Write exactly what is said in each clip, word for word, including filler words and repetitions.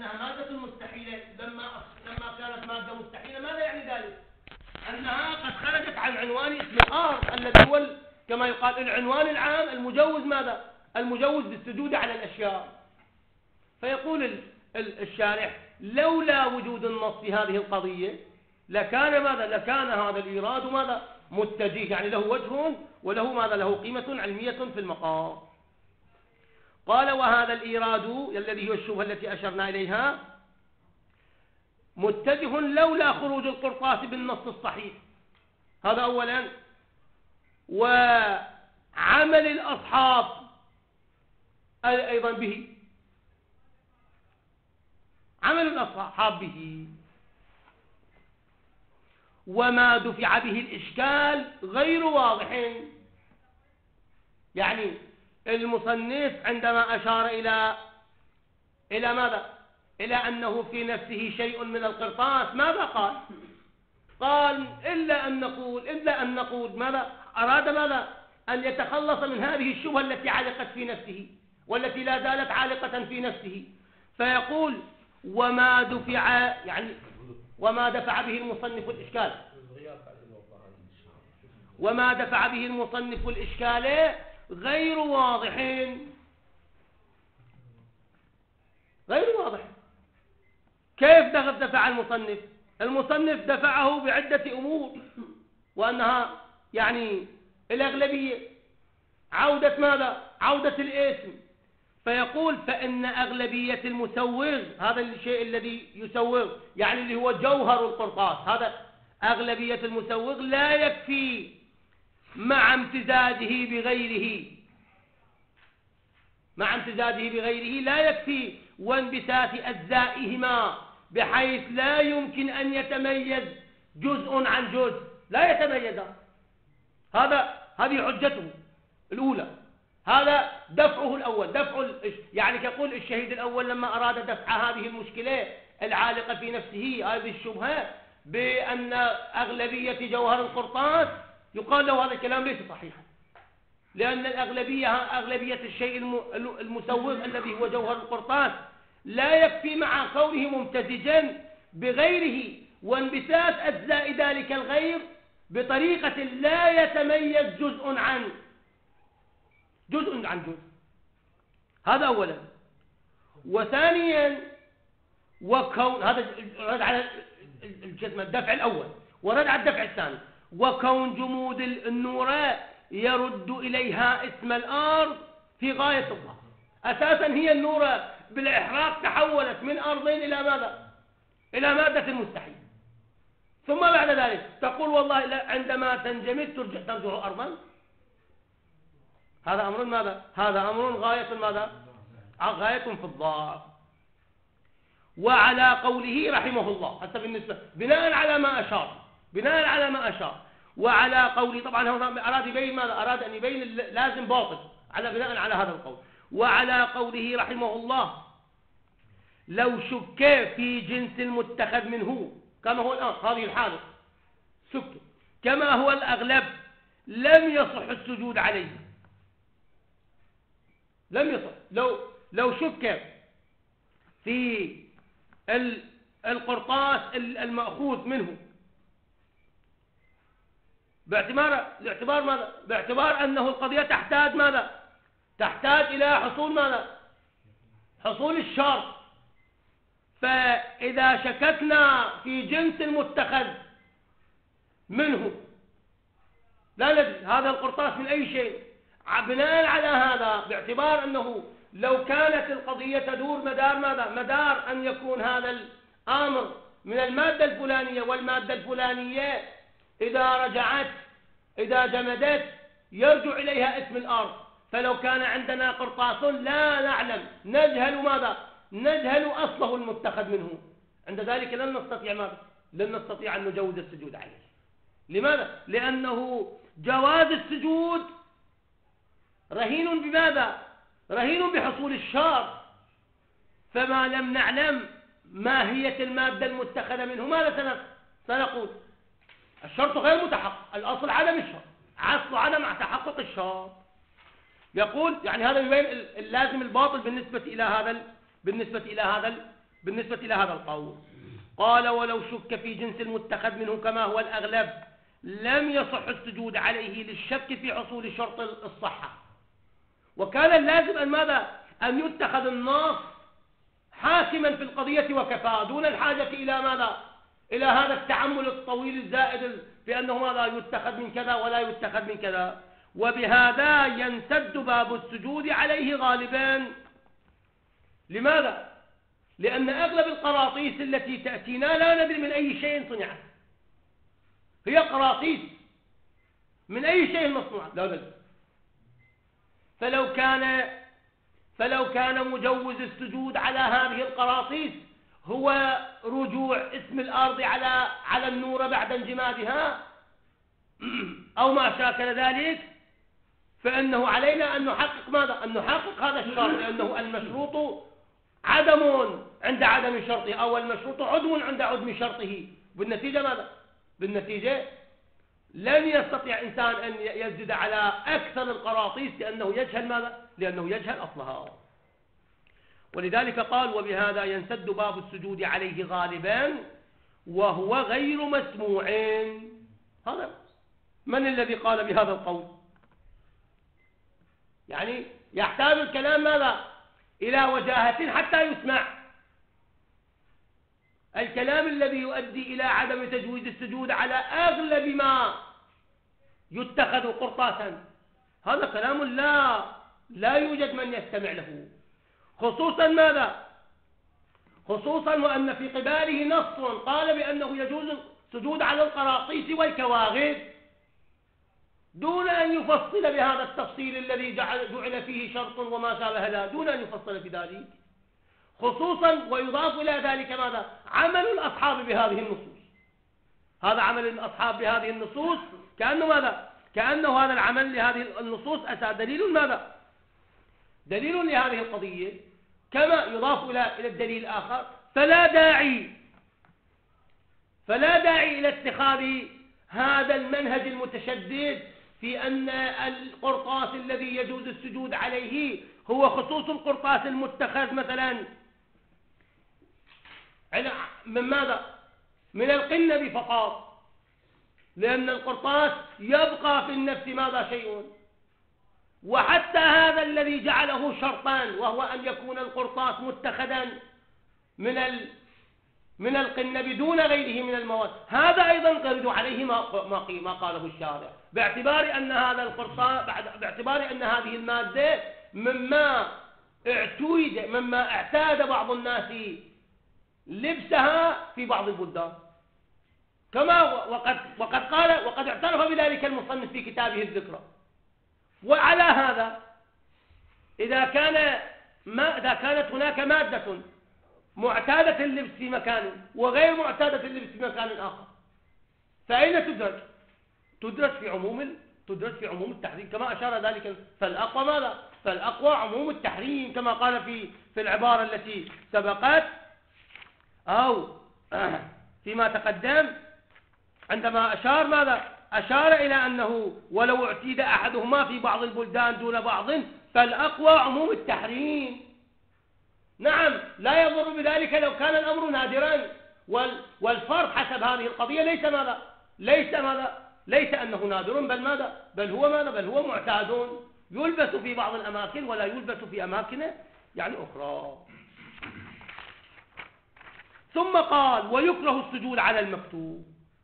أنها مادة مستحيلة لما لما كانت مادة مستحيلة، ماذا يعني ذلك؟ أنها قد خرجت عن عنوان اسم الأرض الذي هو كما يقال العنوان العام المجوز ماذا؟ المجوز بالسجود على الأشياء. فيقول الشارح لولا وجود النص في هذه القضية لكان ماذا؟ لكان هذا الإيراد ماذا؟ متجه، يعني له وجه وله ماذا؟ له قيمة علمية في المقام. قال وهذا الإيراد الذي هو الشبهة التي أشرنا إليها متجه لولا خروج القرطاس بالنص الصحيح، هذا أولا. وعمل الأصحاب أيضا به، عمل الأصحاب به، وما دفع به الإشكال غير واضح. يعني المصنف عندما أشار إلى إلى ماذا؟ إلى أنه في نفسه شيء من القرطاس، ماذا قال؟ قال إلا أن نقول إلا أن نقول ماذا؟ أراد ماذا؟ أن يتخلص من هذه الشبهة التي علقت في نفسه والتي لا زالت عالقة في نفسه، فيقول وما دفع، يعني وما دفع به المصنف الإشكال وما دفع به المصنف الإشكال غير واضح، غير واضح. كيف دفع المصنف؟ المصنف دفعه بعدة أمور، وأنها يعني الأغلبية عودة ماذا؟ عودة الاسم. فيقول فإن أغلبية المسوغ، هذا الشيء الذي يسوغ يعني اللي هو جوهر القرطاس، هذا أغلبية المسوغ لا يكفي مع امتزاجه بغيره، مع امتزاجه بغيره لا يكفي وانبساط أجزائهما بحيث لا يمكن أن يتميز جزء عن جزء، لا يتميز. هذا هذه حجته الأولى، هذا دفعه الأول، دفع يعني كقول الشهيد الأول لما أراد دفع هذه المشكلة العالقة في نفسه، هذه الشبهة بأن أغلبية جوهر القرطاس، يقال له هذا الكلام ليس صحيحا، لأن الأغلبية أغلبية الشيء المسوغ الذي هو جوهر القرطاس لا يكفي مع كونه ممتزجا بغيره وانبساط أجزاء ذلك الغير بطريقة لا يتميز جزء عن جزء عن جزء. هذا أولا. وثانيا وكون هذا رد على الدفع الأول ورد على الدفع الثاني، وكون جمود النورة يرد إليها اسم الأرض في غاية الضعف. أساسا هي النورة بالإحراق تحولت من أرضين إلى ماذا؟ إلى مادة مستحيل، ثم بعد ذلك تقول والله لا عندما تنجمد ترجع ترجع أرضا. هذا أمر ماذا؟ هذا أمر غاية ماذا؟ غاية في الضعف. وعلى قوله رحمه الله حتى بالنسبة بناء على ما أشار بناء على ما أشار وعلى قوله، طبعا هو أراد يبين ماذا؟ أراد أن يبين لازم باطل على بناء على هذا القول. وعلى قوله رحمه الله لو شك في جنس المتخذ منه كما هو الآن هذه الحالة شك كما هو الأغلب لم يصح السجود عليه، لم يصح. لو لو شك في القرطاس المأخوذ منه باعتبار باعتبار ماذا؟ باعتبار أنه القضية تحتاج ماذا؟ تحتاج إلى حصول ماذا؟ حصول الشرط. فإذا شككنا في جنس المتخذ منه لا ندري هذا القرطاس من أي شيء، بناء على هذا باعتبار أنه لو كانت القضية تدور مدار ماذا؟ مدار أن يكون هذا الأمر من المادة الفلانية والمادة الفلانية إذا رجعت إذا جمدت يرجع إليها اسم الأرض. فلو كان عندنا قرطاس لا نعلم نجهل ماذا؟ نجهل أصله المتخذ منه، عند ذلك لن نستطيع ماذا؟ لن نستطيع أن نجوز السجود عليه. لماذا؟ لأنه جواز السجود رهين بماذا؟ رهين بحصول الشرط. فما لم نعلم ماهية المادة المتخذة منه ماذا سنقول؟ الشرط غير متحقق، الأصل عدم الشرط، عصل عدم تحقق الشرط. يقول يعني هذا يبين اللازم الباطل بالنسبة إلى هذا بالنسبة إلى هذا بالنسبة إلى هذا القول. قال ولو شك في جنس المتخذ منه كما هو الأغلب لم يصح السجود عليه للشك في حصول شرط الصحة. وكان اللازم أن ماذا؟ أن يتخذ النص حاكما في القضية وكفى، دون الحاجة إلى ماذا؟ إلى هذا التعمل الطويل الزائد في أنه ماذا يتخذ من كذا ولا يتخذ من كذا. وبهذا ينسد باب السجود عليه غالبا. لماذا؟ لأن أغلب القراطيس التي تأتينا لا ندري من أي شيء صنعت، هي قراطيس من أي شيء مصنوعة لا ندري. فلو كان فلو كان مجوز السجود على هذه القراطيس هو رجوع اسم الأرض على على النور بعد انجمادها أو ما شاكل ذلك، فإنه علينا أن نحقق ماذا؟ أن نحقق هذا الشرط، لأنه المشروط عدم عند عدم شرطه، أو المشروط عدم عند عدم شرطه. بالنتيجة ماذا؟ بالنتيجة لن يستطيع إنسان أن يزد على أكثر القراطيس لأنه يجهل ماذا؟ لأنه يجهل أصلها. ولذلك قال وبهذا ينسد باب السجود عليه غالبا وهو غير مسموع. هذا من الذي قال بهذا القول؟ يعني يحتاج الكلام ماذا؟ إلى وجاهة حتى يسمع. الكلام الذي يؤدي إلى عدم تجويز السجود على أغلب ما يتخذ قرطاسا هذا كلام لا لا يوجد من يستمع له، خصوصا ماذا؟ خصوصا وأن في قباله نص قال بأنه يجوز السجود على القراطيس والكواغب دون أن يفصل بهذا التفصيل الذي جعل, جعل فيه شرط وما شابه ذلك، دون أن يفصل في ذلك. خصوصا ويضاف إلى ذلك ماذا؟ عمل الأصحاب بهذه النصوص. هذا عمل الأصحاب بهذه النصوص كأنه ماذا؟ كأنه هذا العمل لهذه النصوص أساس دليل ماذا؟ دليل لهذه القضية، كما يضاف إلى إلى الدليل الآخر. فلا داعي فلا داعي إلى اتخاذ هذا المنهج المتشدد في أن القرطاس الذي يجوز السجود عليه هو خصوص القرطاس المتخذ مثلا من ماذا؟ من القنب فقط، لأن القرطاس يبقى في النفس ماذا؟ شيء. وحتى هذا الذي جعله شرطا وهو أن يكون القرطاس متخذا من ال من القنب دون غيره من المواد، هذا أيضا قرد عليه ما ما قاله الشارع، باعتبار أن هذا القرطاس باعتبار أن هذه المادة مما اعتاد مما اعتاد بعض الناس لبسها في بعض البلدان، كما وقد وقد قال وقد اعترف بذلك المصنف في كتابه الذكرى. وعلى هذا إذا كان ما إذا كانت هناك مادة معتادة اللبس في مكان وغير معتادة اللبس في مكان آخر، فأين تدرج؟ تدرج في عموم تدرج في عموم التحريم كما أشار ذلك. فالأقوى ماذا؟ فالأقوى عموم التحريم كما قال في في العبارة التي سبقت أو فيما تقدم، عندما أشار ماذا؟ أشار إلى أنه ولو اعتيد أحدهما في بعض البلدان دون بعض فالأقوى عموم التحريم. نعم لا يضر بذلك لو كان الأمر نادرا، والفرق حسب هذه القضية ليس ماذا؟ ليس ماذا؟ ليس أنه نادر، بل ماذا؟ بل هو ماذا؟ بل هو معتاد يلبس في بعض الأماكن ولا يلبس في أماكن يعني أخرى. ثم قال ويكره السجود على المكتوب.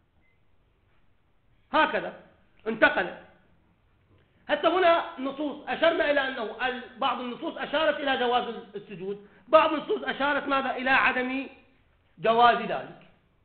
هكذا انتقل. حتى هنا نصوص أشرنا إلى أنه بعض النصوص أشارت إلى جواز السجود، بعض النصوص أشارت ماذا؟ إلى عدم جواز ذلك.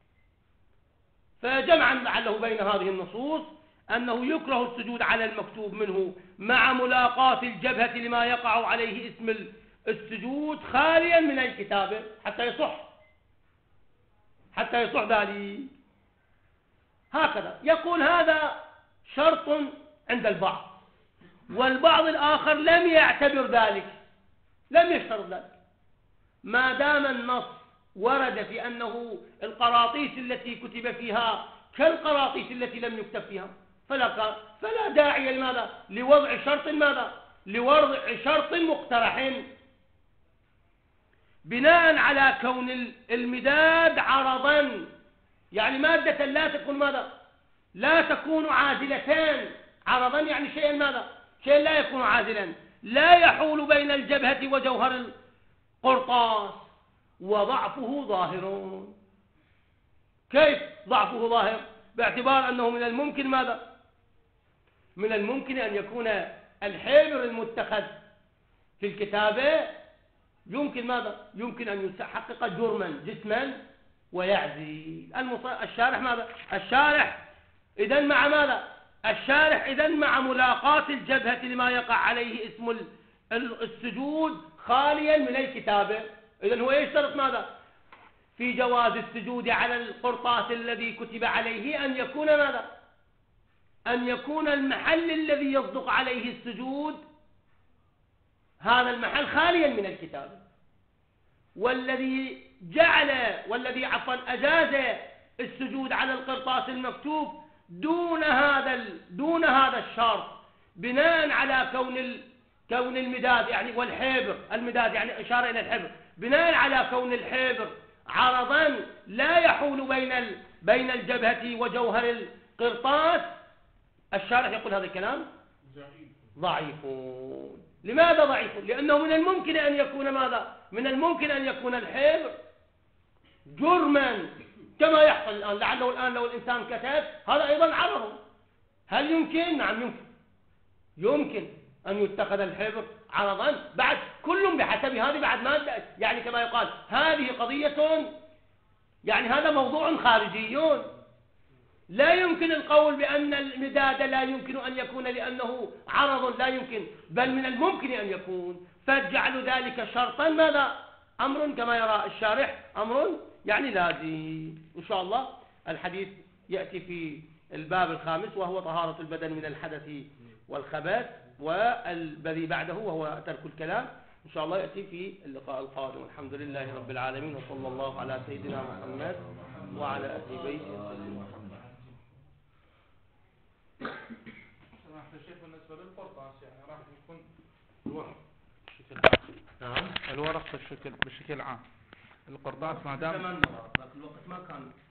فجمعا لعله بين هذه النصوص أنه يكره السجود على المكتوب منه مع ملاقاة الجبهة لما يقع عليه اسم السجود خاليا من الكتابة حتى يصح حتى يصح ذلك. هكذا يقول هذا شرط عند البعض، والبعض الآخر لم يعتبر ذلك، لم يشترط ذلك، ما دام النص ورد في أنه القراطيس التي كتب فيها كالقراطيس التي لم يكتب فيها، فلا فلا داعي لماذا؟ لوضع شرط ماذا؟ لوضع شرط مقترح. بناء على كون المداد عرضا، يعني مادة لا تكون ماذا؟ لا تكون عازلتان. عرضا يعني شيئا ماذا؟ شيئا لا يكون عازلا، لا يحول بين الجبهة وجوهر القرطاس، وضعفه ظاهر. كيف ضعفه ظاهر؟ باعتبار أنه من الممكن ماذا؟ من الممكن أن يكون الحبر المتخذ في الكتابة يمكن ماذا؟ يمكن أن يحقق جرما جسما ويعزي. الشارح ماذا؟ الشارح إذن مع ماذا؟ الشارح إذن مع ملاقاة الجبهة لما يقع عليه اسم السجود خاليا من الكتابة. إذن هو يشترط ماذا؟ في جواز السجود على القرطاس الذي كتب عليه أن يكون ماذا؟ أن يكون المحل الذي يصدق عليه السجود هذا المحل خاليا من الكتابة. والذي جعل والذي عفوا أجاز السجود على القرطاس المكتوب دون هذا دون هذا الشرط بناء على كون ال... كون المداد يعني والحبر، المداد يعني إشارة إلى الحبر، بناء على كون الحبر عرضا لا يحول بين ال... بين الجبهة وجوهر القرطاس. الشارح يقول هذا الكلام ضعيف. لماذا ضعيف؟ لأنه من الممكن أن يكون ماذا؟ من الممكن أن يكون الحبر جرما كما يحصل الآن. لعله الآن لو الإنسان كتب هذا أيضا عرض. هل يمكن؟ نعم يمكن. يمكن أن يتخذ الحبر عرضا، بعد كل بحسب هذه بعد مادة، يعني كما يقال هذه قضية، يعني هذا موضوع خارجي. لا يمكن القول بأن المداد لا يمكن أن يكون لأنه عرض، لا يمكن، بل من الممكن أن يكون. فجعل ذلك شرطا ماذا؟ أمر كما يرى الشارح أمر يعني لازم. إن شاء الله الحديث يأتي في الباب الخامس وهو طهارة البدن من الحدث والخبث، والذي بعده وهو ترك الكلام إن شاء الله يأتي في اللقاء القادم. الحمد لله رب العالمين، وصلى الله على سيدنا محمد وعلى أهل بيته. سماحة الشيخ بالنسبة للقرطاس يعني راح يكون الورق بشكل عام. نعم الورق بالشكل بشكل عام. القرطاس ما دام زمان الوقت ما كان